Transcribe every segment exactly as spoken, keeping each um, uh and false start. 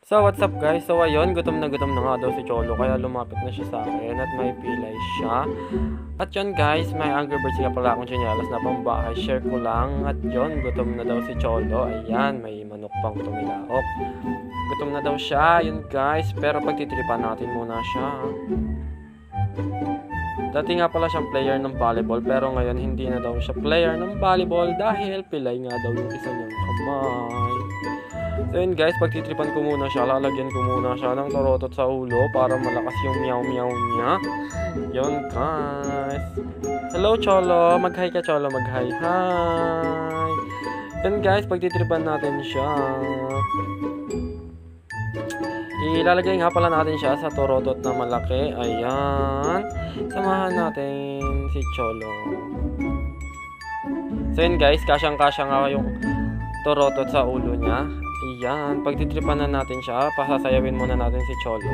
So what's up guys? So ayun, gutom na gutom na nga daw si Cholo kaya lumapit na siya sa akin at may pilay siya. At yun guys, may Angry Birds nga pala akong tsinelas na pambahay. Share ko lang. At yun, gutom na daw si Cholo. Ayan, may manok pang tumilaok. Gutom na daw siya, yun guys. Pero pagtitripan natin muna siya. Dati nga pala siyang player ng volleyball pero ngayon hindi na daw siya player ng volleyball dahil pilay nga daw yung isa niyang kamay. So yun guys, pagtitripan ko muna siya, lalagyan ko muna siya ng torotot sa ulo para malakas yung meow meow niya. Yun guys. Hello Cholo, mag-hi ka Cholo, mag-hi. Hi. Yun guys, pagtitripan natin siya. Ilalagay nga pala natin siya sa torotot na malaki. Ayan. Samahan natin si Cholo. So yun guys, kasyang-kasya nga yung torotot sa ulo niya. Ayan. Pagtitripan na natin siya, pasasayawin muna natin si Cholo.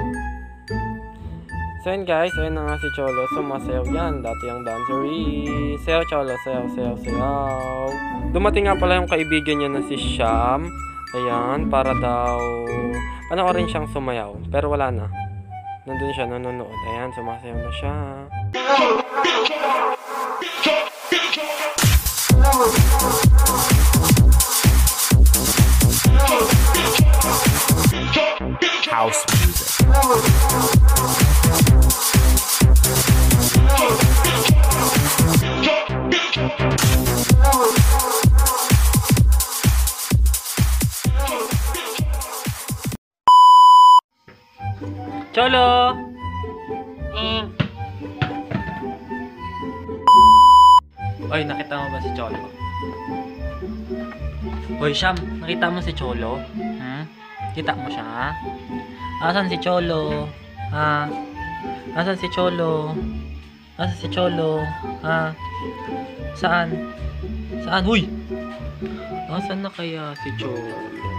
So yun guys, ayun na nga si Cholo. Sumasayaw yan. Dati yung dancery. Sayaw Cholo, sayaw, sayaw, sayaw. Dumating nga pala yung kaibigan niya na si Sham. Ayan, para daw panoorin siyang sumayaw. Pero wala na. Nandun siya, nanonood. Ayan, sumasayaw na siya. House music. Cholo! Mm. Oy, nakita mo ba si Cholo? Oy, Sham, nakita mo si Cholo? Hmm? Kita mo siya, ha? Asan si Cholo? Ha? Asan si Cholo? Asan si Cholo? Ha? Saan? Saan? Uy! Asan na kaya si Cholo?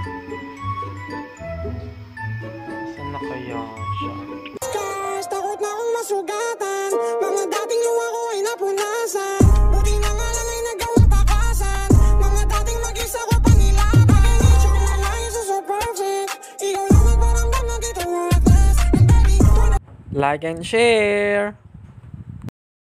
Asan na kaya siya? Takot na akong masugatan. Mga dating luha ko ay napunasan. Buti na nga lang ay nagawang takasan. Mga dating mag-isa ko panilatan. I need you in my life, you're so perfect. Ikaw lang nagparamdam na dito worthless. Like and share!